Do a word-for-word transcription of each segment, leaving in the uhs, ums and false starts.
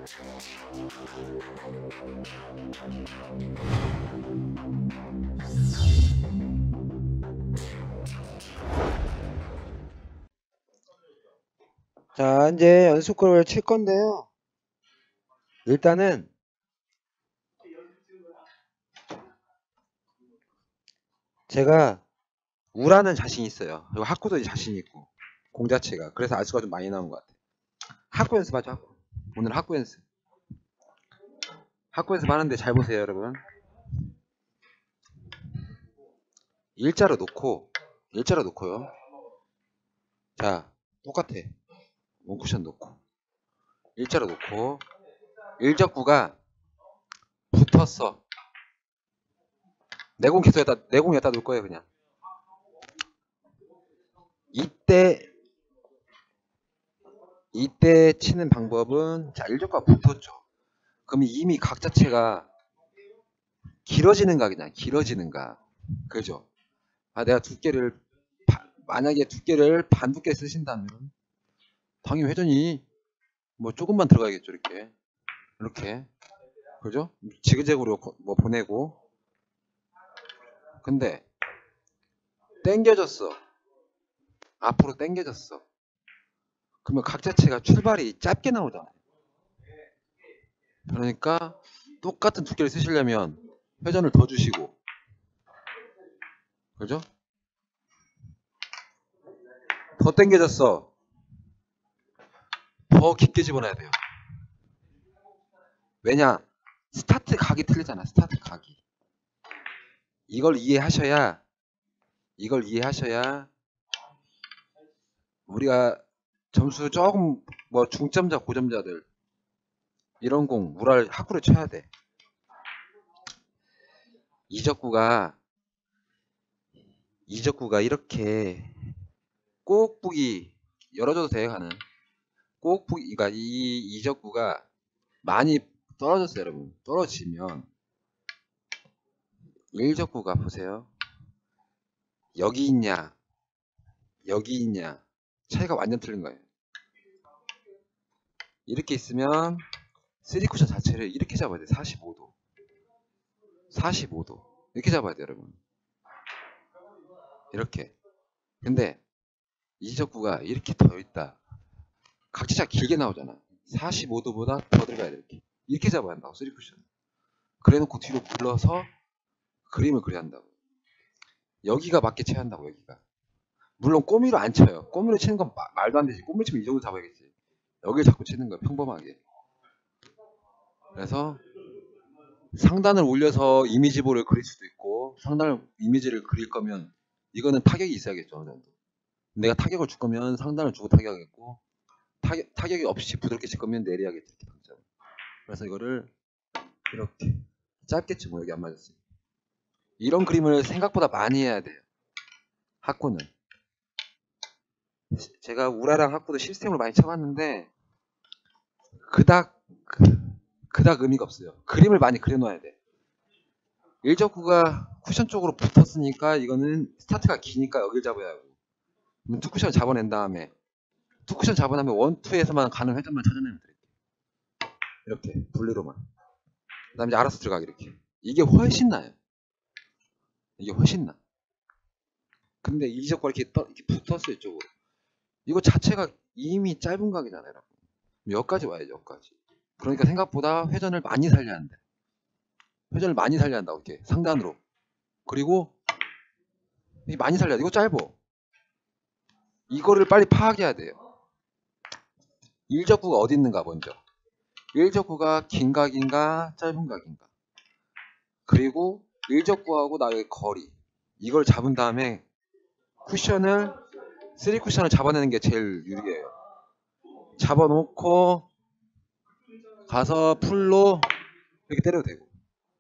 자, 이제 연습구를 칠 건데요. 일단은 제가 우라는 자신 있어요. 그리고 학구도 자신 있고 공 자체가. 그래서 아수가 좀 많이 나온 것 같아요. 학구 연습하죠. 학구. 오늘 학구 연습. 학구 연습 하는데 잘 보세요, 여러분. 일자로 놓고 일자로 놓고요. 자, 똑같아. 원쿠션 놓고 일자로 놓고 일적구가 붙었어. 내공 계속 여다 내공 여다 놓을 거예요, 그냥. 이때 이때 치는 방법은, 자, 일적구가 붙었죠. 그럼 이미 각 자체가 길어지는 각이냐, 길어지는 각. 그죠? 아, 내가 두께를 바, 만약에 두께를 반 두께 쓰신다면 당연히 회전이 뭐 조금만 들어가야겠죠. 이렇게 이렇게, 그죠? 지그재그로 뭐 보내고. 근데 당겨졌어. 앞으로 당겨졌어. 그러면 각 자체가 출발이 짧게 나오잖아요. 그러니까 똑같은 두께를 쓰시려면 회전을 더 주시고, 그죠? 더 당겨졌어. 더 깊게 집어넣어야 돼요. 왜냐? 스타트 각이 틀리잖아. 스타트 각이. 이걸 이해하셔야 이걸 이해하셔야 우리가 점수 조금 뭐 중점자 고점자들 이런 공 우랄 학구를 쳐야 돼. 이적구가 이적구가 이렇게 꼭북이 열어줘도 돼요. 가는 꼭북이. 그러니까 이 이적구가 많이 떨어졌어요, 여러분. 떨어지면 일적구가 보세요. 여기 있냐 여기 있냐 차이가 완전 틀린 거예요. 이렇게 있으면 쓰리쿠션 자체를 이렇게 잡아야 돼. 사십오 도 사십오 도 이렇게 잡아야 돼, 여러분. 이렇게. 근데 이적구가 이렇게 더 있다. 각지가 길게 나오잖아. 사십오 도보다 더 들어가야 돼. 이렇게 이렇게 잡아야 한다고, 쓰리쿠션. 그래놓고 뒤로 불러서 그림을 그려야 한다고. 여기가 맞게 쳐야 한다고. 여기가. 물론 꼬미로 안 쳐요. 꼬미로 치는 건 마, 말도 안 되지. 꼬미로 치면 이 정도 잡아야겠지. 여기를 자꾸 치는 거야, 평범하게. 그래서 상단을 올려서 이미지볼을 그릴 수도 있고, 상단을 이미지를 그릴 거면 이거는 타격이 있어야겠죠. 어느 정도. 내가 타격을 줄 거면 상단을 주고 타격하겠고, 타격, 타격이 없이 부드럽게 칠 거면 내려야겠죠. 그래서 이거를 이렇게 짧겠지. 뭐 여기 안 맞았어요. 이런 그림을 생각보다 많이 해야 돼요. 학구는. 제가 우라랑 학구도 시스템으로 많이 쳐봤는데 그닥 그닥 의미가 없어요. 그림을 많이 그려놔야 돼. 일적구가 쿠션 쪽으로 붙었으니까 이거는 스타트가 기니까 여길 잡아야 하고, 투 쿠션 잡아낸 다음에 투 쿠션 잡아내면 원, 투에서만 가는 회전만 찾아내면 돼. 이렇게 분리로만. 그 다음에 이제 알아서 들어가기. 이렇게. 이게 훨씬 나아요. 이게 훨씬 나. 근데 이적과 이렇게, 떠, 이렇게 붙었어요. 이쪽으로. 이거 자체가 이미 짧은 각이잖아요. 여러분. 여기까지 와야죠. 여기까지. 그러니까 생각보다 회전을 많이 살려야 한대. 회전을 많이 살려야 한다고. 이렇게 상단으로. 그리고 많이 살려야 돼. 이거 짧어. 이거를 빨리 파악해야 돼요. 일적구가 어디 있는가 먼저. 일적구가 긴 각인가 짧은 각인가. 그리고 일적구하고 나의 거리. 이걸 잡은 다음에 쿠션을, 쓰리 쿠션을 잡아내는 게 제일 유리해요. 잡아놓고 가서 풀로 이렇게 때려도 되고.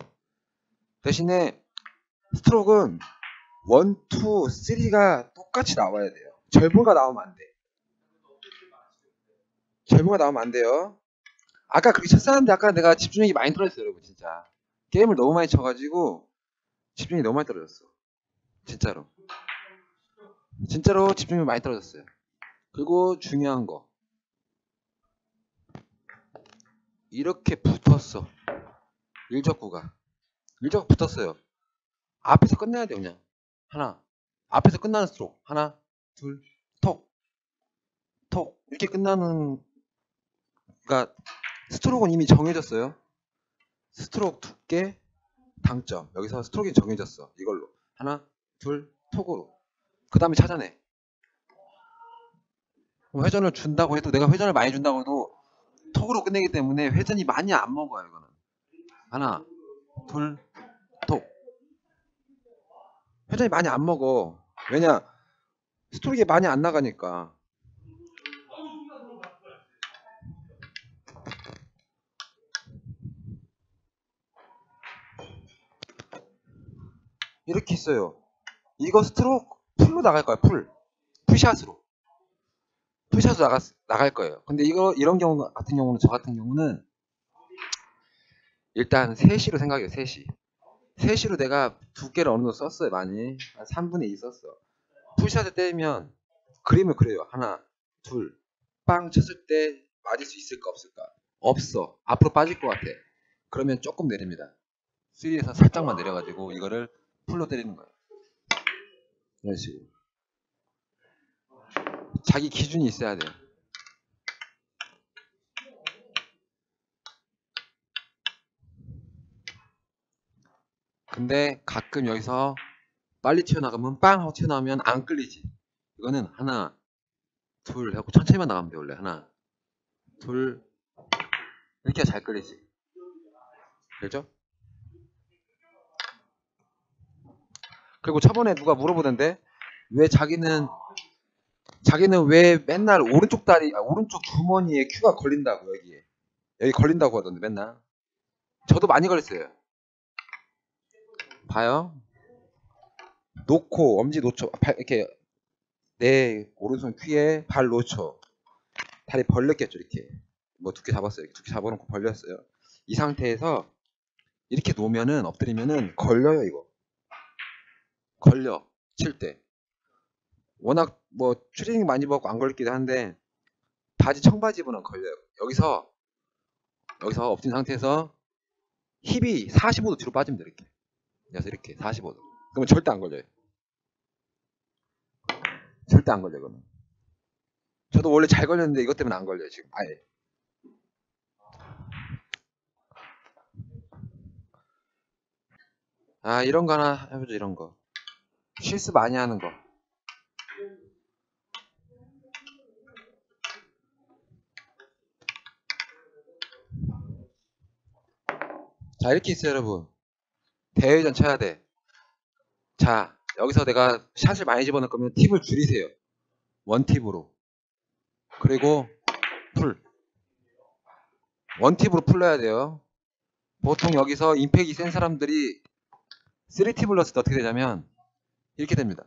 대신에 스트로크는 원, 투, 쓰리가 똑같이 나와야 돼요. 절부가 나오면 안 돼. 절부가 나오면 안 돼요. 아까 그렇게 쳤었는데 아까 내가 집중력이 많이 떨어졌어요, 여러분. 진짜 게임을 너무 많이 쳐가지고 집중력이 너무 많이 떨어졌어. 진짜로 진짜로 집중력이 많이 떨어졌어요. 그리고 중요한 거, 이렇게 붙었어. 일적구가. 일적구 붙었어요. 앞에서 끝내야 돼, 그냥. 하나. 앞에서 끝나는 스트로크. 하나, 둘, 톡, 톡. 이렇게 끝나는, 그러니까 스트로크는 이미 정해졌어요. 스트로크 두께, 당점. 여기서 스트로크가 정해졌어. 이걸로. 하나, 둘, 톡으로. 그 다음에 찾아내. 회전을 준다고 해도, 내가 회전을 많이 준다고 해도 톡으로 끝내기 때문에 회전이 많이 안 먹어요, 이거는. 하나, 둘, 톡. 회전이 많이 안 먹어. 왜냐? 스트로크가 많이 안 나가니까. 이렇게 있어요. 이거 스트로크 풀로 나갈 거야, 풀. 풀샷으로. 풀샷으로 나가, 나갈 거예요. 근데 이거, 이런 경우 같은 경우는, 저 같은 경우는 일단 세 시로 생각해요, 세 시. 세 시로 내가 두께를 어느 정도 썼어요, 많이. 한 삼분의 이 썼어. 풀샷을 때리면 그림을 그려요. 하나, 둘. 빵 쳤을 때 맞을 수 있을까, 없을까? 없어. 앞으로 빠질 것 같아. 그러면 조금 내립니다. 쓰리에서 살짝만 내려가지고 이거를 풀로 때리는 거예요. 이런 식으로. 자기 기준이 있어야 돼요. 근데 가끔 여기서 빨리 튀어나가면 빵 하고 튀어나오면 안 끌리지. 이거는 하나, 둘 하고 천천히만 나가면 돼, 원래. 하나, 둘. 이렇게 잘 끌리지. 그렇죠? 그리고 저번에 누가 물어보던데, 왜 자기는, 자기는 왜 맨날 오른쪽 다리, 아, 오른쪽 주머니에 큐가 걸린다고, 여기에. 여기 걸린다고 하던데, 맨날. 저도 많이 걸렸어요. 봐요. 놓고, 엄지 놓쳐. 발, 이렇게, 내 오른손 큐에 발 놓쳐. 다리 벌렸겠죠, 이렇게. 뭐 두께 잡았어요. 이렇게 두께 잡아놓고 벌렸어요. 이 상태에서 이렇게 놓으면은, 엎드리면은 걸려요, 이거. 걸려. 칠 때. 워낙 뭐 추리닝 많이 입었고 안 걸리기도 한데, 바지 청바지 입으면 걸려요. 여기서, 여기서 엎드린 상태에서 힙이 사십오 도 뒤로 빠지면 돼, 이렇게. 그래서 이렇게 사십오 도. 그러면 절대 안 걸려요. 절대 안 걸려요, 이거는. 저도 원래 잘 걸렸는데 이것 때문에 안 걸려요, 지금. 아예. 아, 이런 거 하나 해보죠, 이런 거. 실수 많이 하는 거. 자, 이렇게 있어요, 여러분. 대회전 쳐야 돼. 자, 여기서 내가 샷을 많이 집어넣을 거면 팁을 줄이세요. 원팁으로. 그리고 풀. 원팁으로 풀러야 돼요. 보통 여기서 임팩이 센 사람들이 쓰리팁을 넣었을 때 어떻게 되냐면 이렇게 됩니다.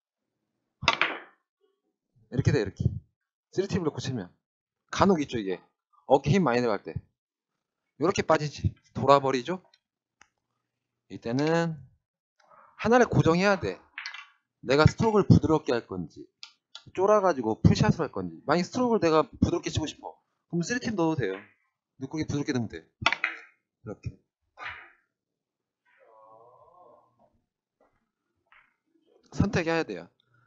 이렇게 돼, 이렇게. 쓰리팁을 넣고 치면. 간혹 있죠, 이게. 어깨 힘 많이 들어갈 때. 이렇게 빠지지. 돌아버리죠? 이때는 하나를 고정해야 돼. 내가 스트로크를 부드럽게 할 건지, 쫄아가지고 풀샷을 할 건지. 만약 스트로크를 내가 부드럽게 치고 싶어. 그럼 쓰리팁 넣어도 돼요. 누꾸게 부드럽게 넣으면 돼. 이렇게. 선택해야 돼요.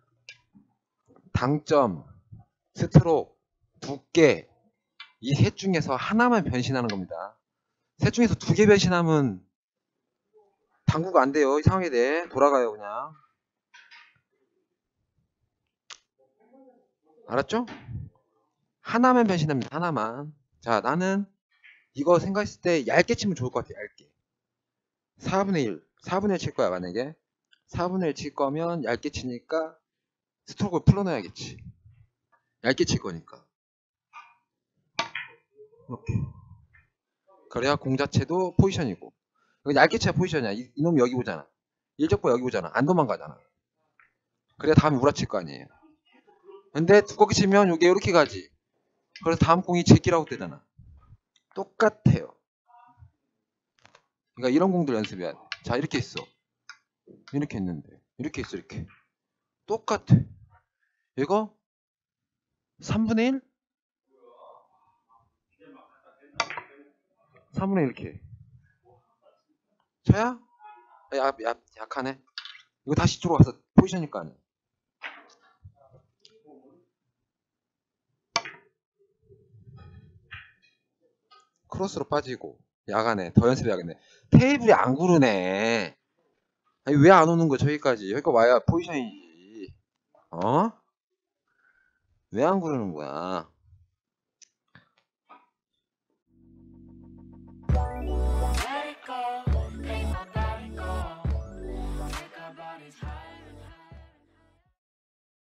당점, 스트로크, 두께, 이 셋 중에서 하나만 변신하는 겁니다. 셋 중에서 두 개 변신하면 당구가 안 돼요. 이 상황에 대해 돌아가요, 그냥. 알았죠? 하나만 변신합니다. 하나만. 자, 나는 이거 생각했을 때 얇게 치면 좋을 것 같아. 얇게. 사분의 일. 사분의 일 칠 거야, 만약에. 사분의 일 칠 거면 얇게 치니까 스트로크를 풀어놔야겠지. 얇게 칠 거니까. 이렇게. 그래야 공 자체도 포지션이고. 얇게 쳐야 포지션이야. 이, 이놈이 여기 보잖아. 일적보 여기 보잖아. 안 도망가잖아. 그래야 다음에 우라칠 거 아니에요. 근데 두껍게 치면 이게 이렇게 가지. 그래서 다음 공이 제끼라고 되잖아. 똑같아요. 그러니까 이런 공들 연습해야 돼. 자, 이렇게 있어. 이렇게 했는데. 이렇게 있어, 이렇게. 똑같아. 이거 삼분의 일? 삼분의 이렇게 쳐야? 야, 야, 약하네. 이거 다시 들어가서 포지션일 거 아니야. 크로스로 빠지고 야가네. 더 연습해야겠네. 테이블이 안 구르네. 아니 왜 안 오는 거야 저기까지. 여기가 와야 포지션이지. 어? 왜 안 구르는 거야?